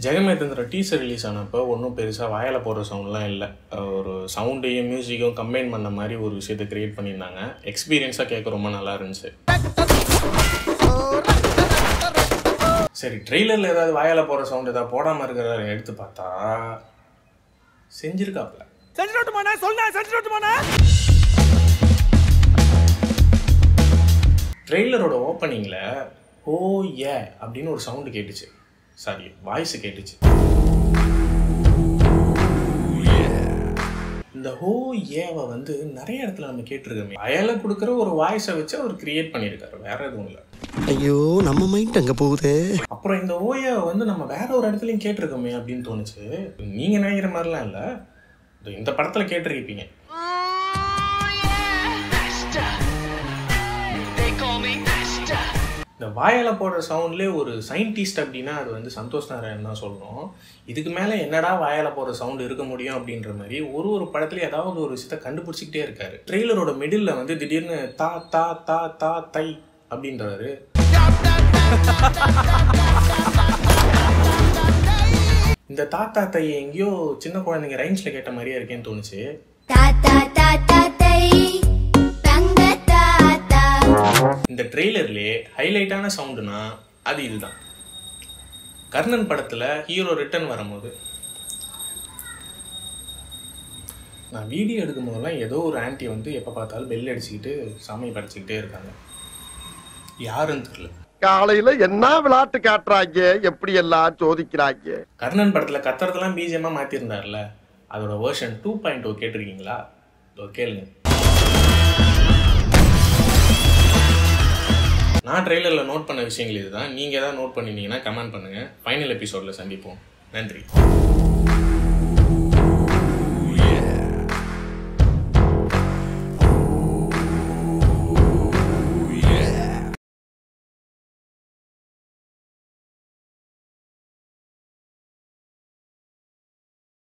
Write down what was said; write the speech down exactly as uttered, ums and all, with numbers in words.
ஜெகமேதந்திர teaser release ஆனப்போ ஒன்றும் பெருசாக வாயில் போடுற சவுண்ட்லாம் இல்லை. ஒரு சவுண்டையும் மியூசிக்கும் கம்பைன் பண்ண மாதிரி ஒரு விஷயத்தை க்ரியேட் பண்ணியிருந்தாங்க. எக்ஸ்பீரியன்ஸாக கேட்க ரொம்ப நல்லா இருந்துச்சு. சரி, ட்ரெய்லரில் ஏதாவது வாயில் போடுற சவுண்ட் ஏதாவது போடாமல் இருக்கிறத எடுத்து பார்த்தா செஞ்சிருக்காப்ல. ட்ரெய்லரோட ஓப்பனிங்கில் ஓ ஏ அப்படின்னு ஒரு சவுண்டு கேட்டுச்சு. சாரி, வாய்ஸ் கேட்டுச்சு. இந்த ஹோ ஏவை வந்து நிறைய இடத்துல நம்ம கேட்டிருக்கோமே. அயலை கொடுக்குற ஒரு வாய்ஸை வச்சு அவர் கிரியேட் பண்ணியிருக்காரு, வேற எதுவும் இல்லை. ஐயோ, நம்ம மைண்ட் அங்கே போகுது. அப்புறம் இந்த ஓஏவை வந்து நம்ம வேற ஒரு இடத்துலையும் கேட்டிருக்கோமே அப்படின்னு தோணுச்சு. நீங்கள் நினைக்கிற மாதிரிலாம் இல்லை, இந்த படத்தில் கேட்டிருக்கீங்க. இந்த வாயால போடுற சவுண்ட்லேயே ஒரு சயின்டிஸ்ட் அப்படின்னா அது வந்து சந்தோஷ் நாராயணன் தான் சொல்லணும். இதுக்கு மேலே என்னடா வாயால போடுற சவுண்ட் இருக்க முடியும் அப்படின்ற மாதிரி ஒரு ஒரு படத்துலேயும் ஏதாவது ஒரு விஷயத்தை கண்டுபிடிச்சிக்கிட்டே இருக்காரு. ட்ரெய்லரோட மிடில் வந்து திடீர்னு தா தா தா தா தை அப்படின்றாரு. இந்த தாத்தா தையை எங்கேயோ சின்ன குழந்தைங்க ரைம்ஸ்ல கேட்ட மாதிரியே இருக்கேன்னு தோணுச்சு. இந்த ட்ரெய்லர்லேயே ஹைலைட்டான சவுண்டுனா அது இதுதான். கர்ணன் படத்தில் ஹீரோ ரிட்டர்ன் வரும்போது நான் வீடியோ எடுக்கும் போதெல்லாம் ஏதோ ஒரு ஆன்டி வந்து எப்போ பார்த்தாலும் பெல் அடிச்சுக்கிட்டு சாமி படைச்சிக்கிட்டே இருக்காங்க. யாருன்னு தெரியல. காலையில என்ன விளையாட்டு காட்டுறாங்க, எப்படி எல்லாம் சோதிக்கிறாங்க. கர்ணன் படத்தில் கத்துறதெல்லாம் பிஜிஎம்மா மாற்றிருந்தார்ல, அதோட வேர்ஷன் டூ பாயிண்ட் ஓ கேட்டிருக்கீங்களா? கேளுங்க. நான் ட்ரெய்லரில் நோட் பண்ண விஷயங்கள் இதுதான். நீங்கள் ஏதாவது நோட் பண்ணிட்டீங்கன்னா கமெண்ட் பண்ணுங்கள். ஃபைனல் எபிசோடில் சந்திப்போம். நன்றி.